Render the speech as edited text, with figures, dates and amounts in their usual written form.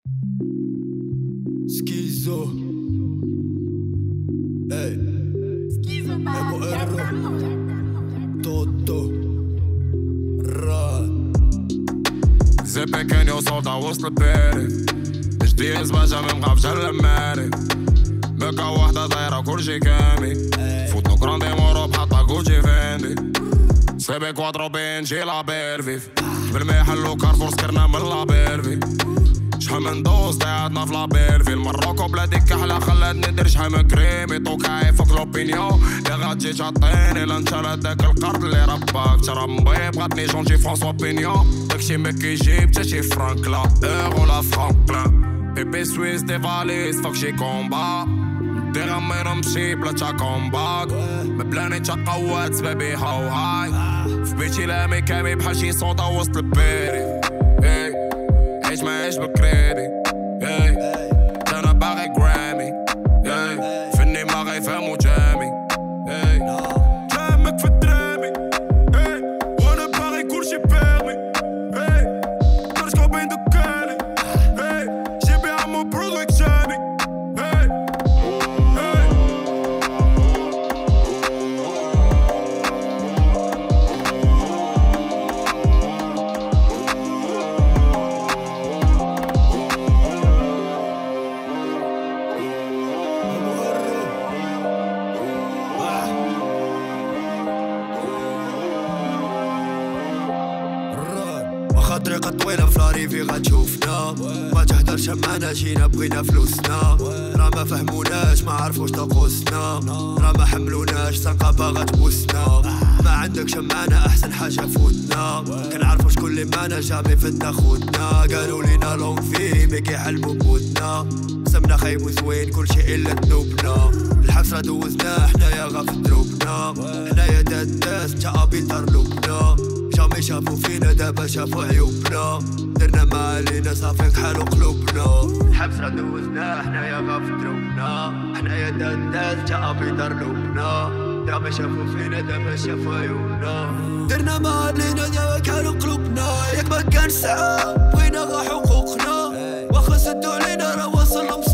سكيزو مؤرر توتو راد زبي كان يوصل تا وصل باري جديز باجا من مغاف جل الماري بكا وحدة دايرة كلشي كامي فوتو كراندي موروب حتى كوتشي فاندي سيبي كوادرو بينجي لا بيرفيف بالمحل وكارفور سكرنا من لا بيرفي شحال من دوز ضيعتنا في لابيرفي المروكو بلادي كحلة خلاتني ندير شحال من كريمي طوكاي فوق لوبينيون اللي غاتجي تعطيني لا نشال داك القرض اللي رباك ترى مبيب بغاتني جونجي فرانسوا بينيون داكشي ما كيجيب تا شي فرانك لا اورو لا فرانكلان بيبي سويس دي فاليز فوق شي كومبا ندير امي نمشي بلا تا كومباك مبلاني تا قوات بيبي هاو هاي في بيتي لامي كامي بحال شي صودا وسط البيري عيش ما عيش بالكريدي انا باغي جرامي فني ما غيفهمو جامي جامك في الدرامي وانا باغي كلشي بيرمي كرشكو بين دكاني جيبي عمو برودويك جامي طريقة طويلة في لاريفي غتشوفنا ما تهدرش معنا جينا بغينا فلوسنا راه ما فهموناش ما عرفوش طقوسنا راه ما حملوناش سنقة باغا تبوسنا ما عندكش معنا احسن حاجة فوتنا كنعرفو شكون اللي معنا جامي فتنا خوتنا قالوا لينا لونغ في مي كيحلمو بموتنا قسمنا خايب وزوين كلشي الا ذنوبنا الحسرة دوزنا حنايا غا في دروبنا حنايا داس نتا ابي طرلوبنا جامي شافو فينا دابا شافو عيوبنا درنا ما علينا صافي كحالو قلوبنا الحبسرة دوزنا حنايا غا في دروبنا حنايا داس تا ابي طرلوبنا جامي شافو فينا دابا شافو عيوبنا درنا ما علينا دابا كحالو قلوبنا ياك ما كان ساعة بغينا غا حقوقنا واخا سدو علينا راه وصل